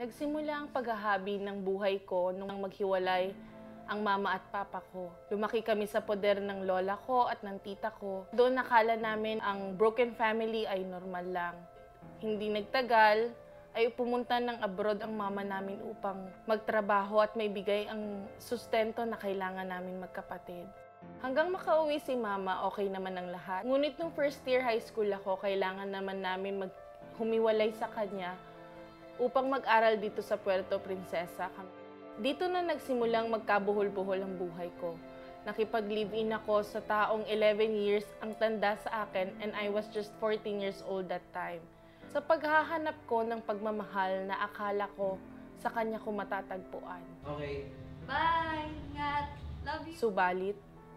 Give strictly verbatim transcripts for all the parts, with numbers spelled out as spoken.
Nagsimula ang paghahabi ng buhay ko nung maghiwalay ang mama at papa ko. Lumaki kami sa poder ng lola ko at ng tita ko. Doon nakala namin ang broken family ay normal lang. Hindi nagtagal, ay pumunta ng abroad ang mama namin upang magtrabaho at may bigay ang sustento na kailangan namin magkapatid. Hanggang makauwi si mama, okay naman ang lahat. Ngunit nung first year high school ako, kailangan naman namin mag humiwalay sa kanya upang mag-aral dito sa Puerto Princesa. Dito na nagsimulang magkabuhol-buhol ang buhay ko. Nakipag-live-in ako sa taong eleven years ang tanda sa akin and I was just fourteen years old that time. Sa paghahanap ko ng pagmamahal na akala ko sa kanya ko matatagpuan. Okay. Bye! Ingat! Love you! Subalit,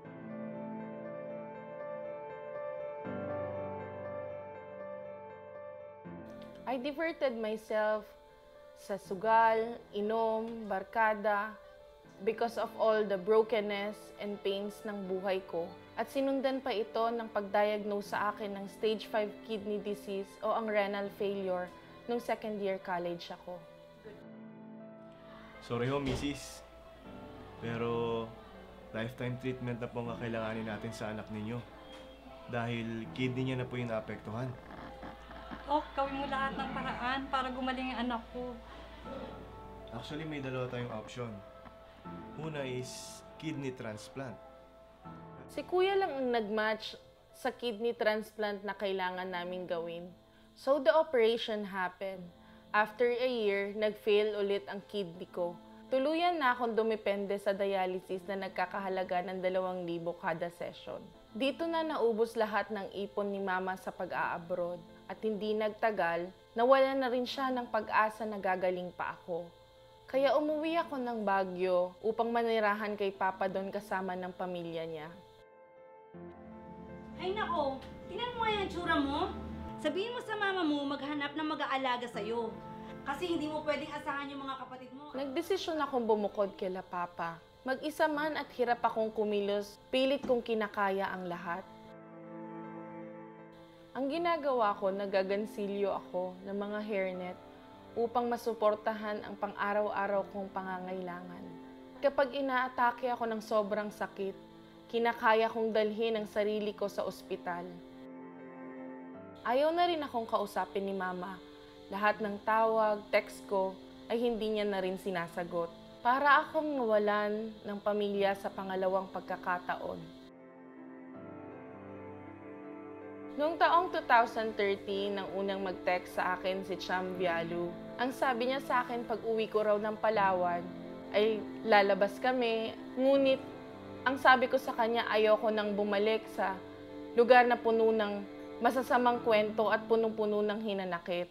I diverted myself sa sugal, inom, barkada, because of all the brokenness and pains ng buhay ko. At sinundan pa ito ng pag-diagnose sa akin ng stage five kidney disease o ang renal failure nung second year college ako. Sorry ho, missus. Pero lifetime treatment na po nga kailanganin natin sa anak ninyo. Dahil kidney niya na po yung naapektuhan. Oh, gawin mo lahat ng paraan para gumaling ang anak ko. Actually, may dalawa tayong option. Una is kidney transplant. Si kuya lang ang nag-match sa kidney transplant na kailangan namin gawin. So the operation happened. After a year, nag-fail ulit ang kidney ko. Tuluyan na akong dumepende sa dialysis na nagkakahalaga ng dalawang libo kada session. Dito na naubos lahat ng ipon ni mama sa pag-a-abroad. At hindi nagtagal, nawala na rin siya ng pag-asa na gagaling pa ako. Kaya umuwi ako ng Baguio upang manirahan kay Papa doon kasama ng pamilya niya. Ay nako, tingnan mo nga yung tsura mo. Sabihin mo sa mama mo maghanap ng mag-aalaga sa'yo. Kasi hindi mo pwedeng asahan yung mga kapatid mo. Nagdesisyon akong bumukod kila Papa. Mag-isa man at hirap akong kumilos, pilit kong kinakaya ang lahat. Ang ginagawa ko, nagagansilyo ako ng mga hairnet upang masuportahan ang pang-araw-araw kong pangangailangan. Kapag inaatake ako ng sobrang sakit, kinakaya kong dalhin ang sarili ko sa ospital. Ayaw na rin akong kausapin ni Mama. Lahat ng tawag, text ko ay hindi niya na rin sinasagot. Para akong nawalan ng pamilya sa pangalawang pagkakataon. Noong taong two thousand thirteen, nang unang mag-text sa akin si Cham Bialu, ang sabi niya sa akin pag uwi ko raw ng Palawan, ay lalabas kami. Ngunit, ang sabi ko sa kanya, ayoko nang bumalik sa lugar na puno ng masasamang kwento at punong-puno ng hinanakit.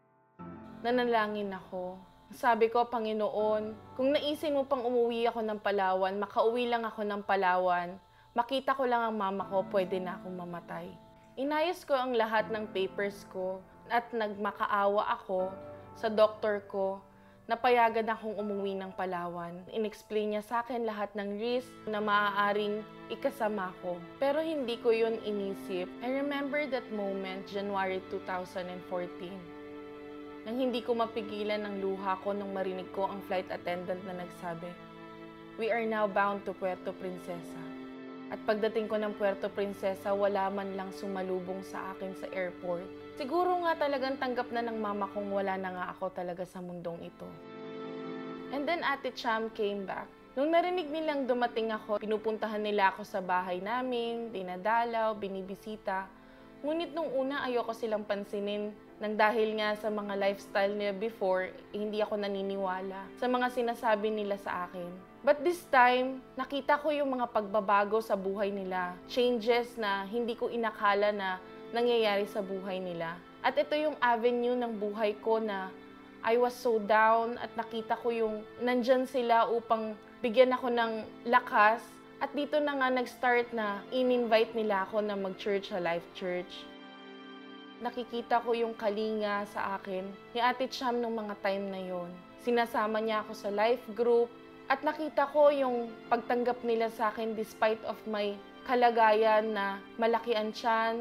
Nanalangin ako. Sabi ko, Panginoon, kung naisin mo pang umuwi ako ng Palawan, makauwi lang ako ng Palawan, makita ko lang ang mama ko, pwede na akong mamatay. Inayos ko ang lahat ng papers ko at nagmakaawa ako sa doktor ko na payagan akong umuwi ng Palawan. In-explain niya sa akin lahat ng risk na maaaring ikasama ko. Pero hindi ko yun inisip. I remember that moment, January two thousand fourteen. Nang hindi ko mapigilan ang luha ko nung marinig ko ang flight attendant na nagsabi, "We are now bound to Puerto Princesa." At pagdating ko ng Puerto Princesa, wala man lang sumalubong sa akin sa airport. Siguro nga talagang tanggap na ng mama kong wala na nga ako talaga sa mundong ito. And then Ate Cham came back. Nung narinig nilang dumating ako, pinupuntahan nila ako sa bahay namin, dinadalaw, binibisita. Ngunit nung una ayoko silang pansinin nang dahil nga sa mga lifestyle nila before, eh, hindi ako naniniwala sa mga sinasabi nila sa akin. But this time, nakita ko yung mga pagbabago sa buhay nila. Changes na hindi ko inakala na nangyayari sa buhay nila. At ito yung avenue ng buhay ko na I was so down at nakita ko yung nandyan sila upang bigyan ako ng lakas. At dito na nga nag-start na in-invite nila ako na mag-church sa Life Church. Nakikita ko yung kalinga sa akin ni Ate Cham nung mga time na yon. Sinasama niya ako sa life group at nakita ko yung pagtanggap nila sa akin despite of my kalagayan na malaki ang tiyan,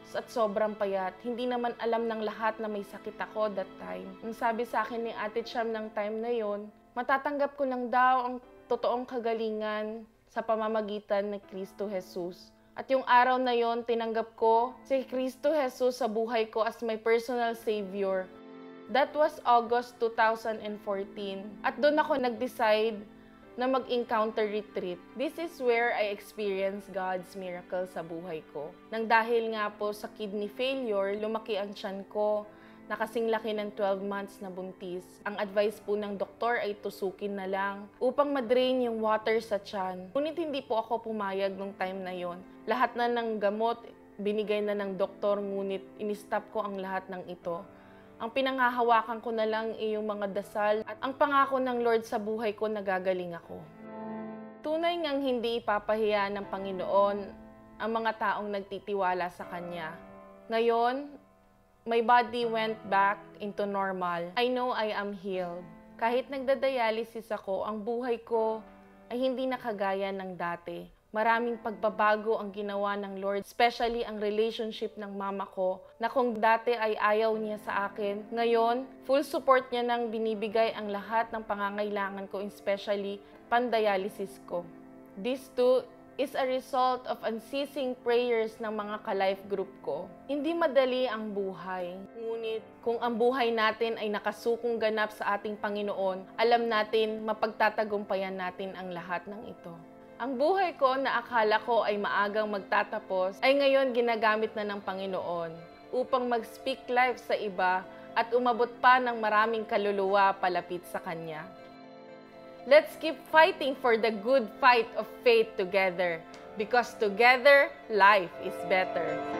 at sobrang payat. Hindi naman alam ng lahat na may sakit ako that time. Ang sabi sa akin ni Ate Cham ng time na yon, matatanggap ko lang daw ang totoong kagalingan sa pamamagitan ng Kristo Jesus. At yung araw na yon, tinanggap ko si Kristo Jesus sa buhay ko as my personal Savior. That was August two thousand fourteen. At doon ako nag-decide na mag-encounter retreat. This is where I experienced God's miracle sa buhay ko. Nang dahil nga po sa kidney failure, lumaki ang tiyan ko na kasing laki ng twelve months na buntis. Ang advice po ng doktor ay tusukin na lang upang madrain yung water sa tiyan. Ngunit hindi po ako pumayag nung time na yon. Lahat na ng gamot, binigay na ng doktor, ngunit in-stop ko ang lahat ng ito. Ang pinanghahawakan ko na lang ay yung mga dasal at ang pangako ng Lord sa buhay ko, nagagaling ako. Tunay ngang hindi ipapahiya ng Panginoon ang mga taong nagtitiwala sa Kanya. Ngayon, my body went back into normal. I know I am healed. Kahit nagdadialysis ako, ang buhay ko ay hindi nakagaya ng dati. Maraming pagbabago ang ginawa ng Lord, especially ang relationship ng mama ko, na kung dati ay ayaw niya sa akin, ngayon, full support niya nang binibigay ang lahat ng pangangailangan ko, especially pandialysis ko. This too is a result of unceasing prayers ng mga ka-life group ko. Hindi madali ang buhay, ngunit kung ang buhay natin ay nakasukong ganap sa ating Panginoon, alam natin mapagtatagumpayan natin ang lahat ng ito. Ang buhay ko na akala ko ay maagang magtatapos ay ngayon ginagamit na ng Panginoon upang mag-speak life sa iba at umabot pa ng maraming kaluluwa palapit sa Kanya. Let's keep fighting for the good fight of faith together because together, life is better.